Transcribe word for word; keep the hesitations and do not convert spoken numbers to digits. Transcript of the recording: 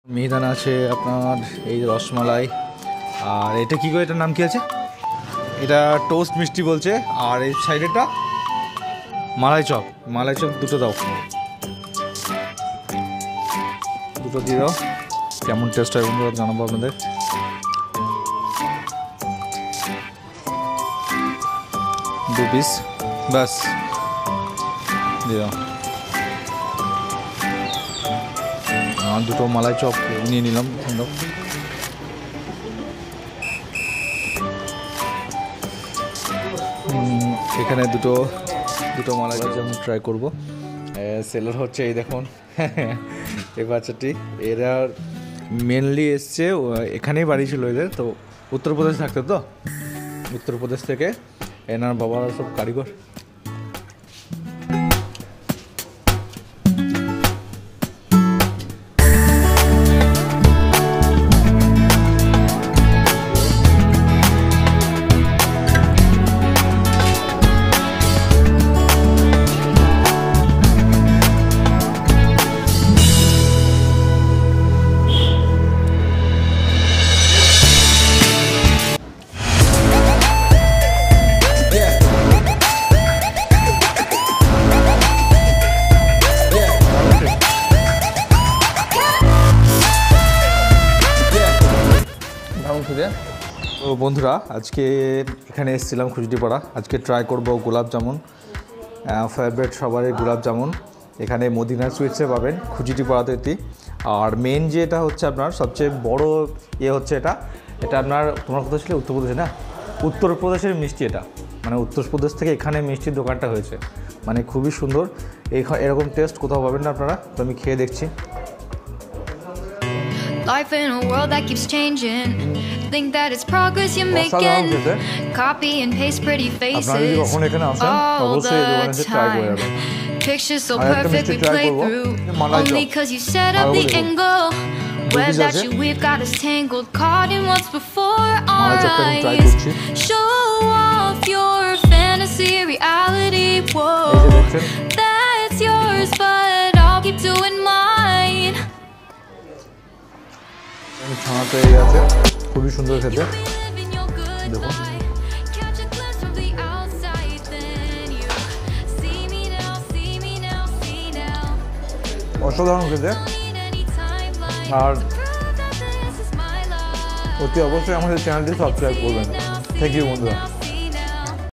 মিহিদানা আছে আপনার, এই রসমালাই, আর এটা কি করে, এটার নাম কি আছে, এটা টোস্ট মিষ্টি বলছে, আর এই সাইডেরটা মালাই চপ। মালাই চপ দুটো দাও, দুটো দিয়ে দাও। কেমন টেস্ট হয় বন্ধুরা জানাবো আপনাদের। দু পিস ব্যাস দিয়ে দাও। দুটো মালাই চপ নিয়ে নিলাম। এখানে দুটো দুটো মালাই চপ আমি ট্রাই করবো। সেলার হচ্ছে এই দেখুন এই বাচ্চাটি, এরা মেনলি এসছে, এখানেই বাড়ি ছিল এদের, তো উত্তরপ্রদেশ থাকতো, তো উত্তরপ্রদেশ থেকে এনার বাবার সব কারিগর। তো বন্ধুরা আজকে এখানে এসেছিলাম খুজুটিপাড়া, আজকে ট্রাই করব গোলাপ জামুন, ফেভারিট সবারই গোলাপ জামুন। এখানে মদিনা সুইটসে পাবেন খুজুটিপাড়াতে এটি। আর মেন যেটা হচ্ছে আপনার সবচেয়ে বড় ইয়ে হচ্ছে এটা এটা আপনার, তোমার কথা ছিল উত্তরপ্রদেশে না, উত্তরপ্রদেশের মিষ্টি এটা, মানে উত্তরপ্রদেশ থেকে এখানে মিষ্টির দোকানটা হয়েছে, মানে খুবই সুন্দর। এই এরকম টেস্ট কোথাও পাবেন না আপনারা, তো আমি খেয়ে দেখছি। Life in a world that keeps changing. Think that it's progress you're making. Copy and paste pretty faces all the time. Pictures so perfect we play through. Only cause you set up the angle. Web that you we've got us tangled, caught in what's before our eyes. Show off your fantasy reality. Whoa, that's yours, but I'll keep doing mine. ছানা তৈরি আছে, খুবই সুন্দর খেতে। দেখুন অসাধারণ খেতে। আর অতি অবশ্যই আমাদের চ্যানেলটি সাবস্ক্রাইব করবেন। থ্যাংক ইউ বন্ধুরা।